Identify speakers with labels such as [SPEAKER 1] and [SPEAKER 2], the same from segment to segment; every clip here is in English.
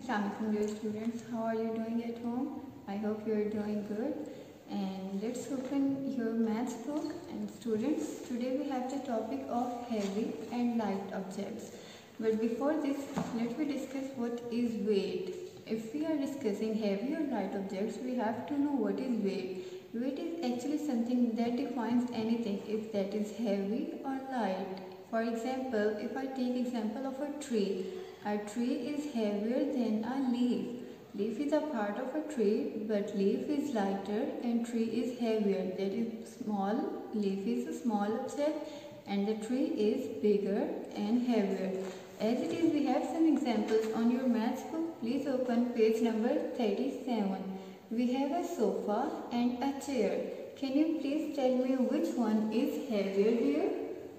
[SPEAKER 1] Assalamualaikum dear students. How are you doing at home? I hope you are doing good. And let's open your maths book. And students, today we have the topic of heavy and light objects. But before this, let me discuss what is weight. If we are discussing heavy or light objects, we have to know what is weight. Weight is actually something that defines anything, if that is heavy or light. For example, if I take example of a tree is heavier than a leaf. Leaf is a part of a tree, but leaf is lighter and tree is heavier. That is small, leaf is a small object and the tree is bigger and heavier. As it is, we have some examples on your maths book. Please open page number 37. We have a sofa and a chair. Can you please tell me which one is heavier here?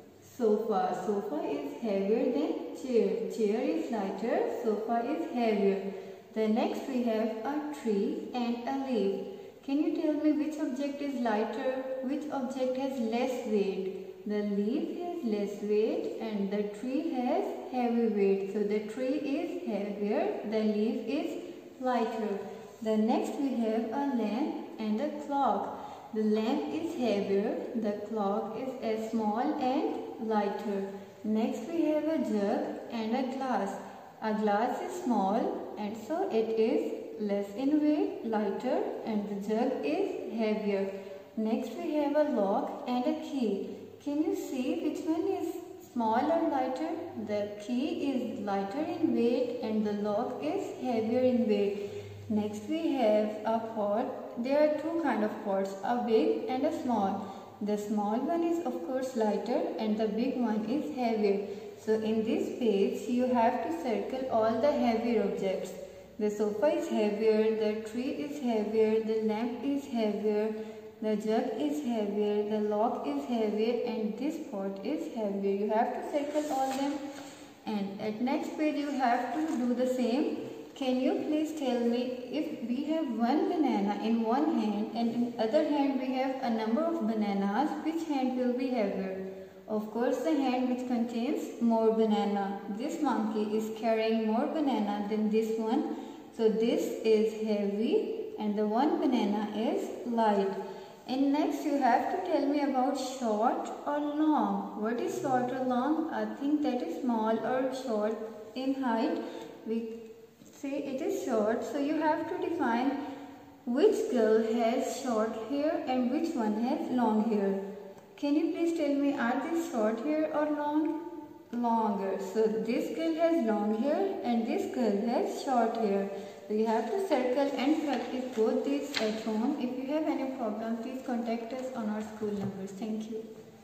[SPEAKER 1] Sofa. Sofa is heavier than chair. Chair is lighter. Sofa is heavier. The next we have a tree and a leaf. Can you tell me which object is lighter? Which object has less weight? The leaf has less weight and the tree has heavy weight. So the tree is heavier. The leaf is lighter. The next we have a lamp and a clock. The lamp is heavier. The clock is as small and lighter. Next we have a jug and a glass. A glass is small and so it is less in weight, lighter, and the jug is heavier. Next we have a lock and a key. Can you see which one is small or lighter? The key is lighter in weight and the lock is heavier in weight. Next we have a pot. There are two kind of pots, a big and a small. The small one is of course lighter and the big one is heavier. So in this page you have to circle all the heavier objects. The sofa is heavier, the tree is heavier, the lamp is heavier, the jug is heavier, the lock is heavier and this pot is heavier. You have to circle all them, and at next page you have to do the same. Can you please tell me, if we have one banana in one hand and in other hand we have a number of bananas, which hand will be heavier? Of course the hand which contains more banana. This monkey is carrying more banana than this one. So this is heavy and the one banana is light. And next you have to tell me about short or long. What is short or long? I think that is small or short in height. We say it is short, so you have to define which girl has short hair and which one has long hair. Can you please tell me, are these short hair or long? Longer. So this girl has long hair and this girl has short hair. So you have to circle and practice both these at home. If you have any problem, please contact us on our school numbers. Thank you.